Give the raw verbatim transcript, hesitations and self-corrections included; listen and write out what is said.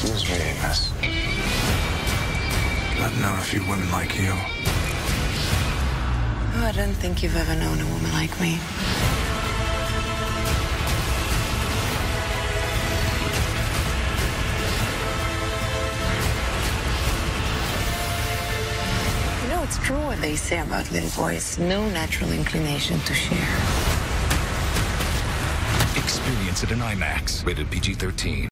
Excuse me, miss. I've known a few women like you. Oh, I don't think you've ever known a woman like me. You know, it's true what they say about little boys. No natural inclination to share. Experience it in IMAX. Rated P G thirteen.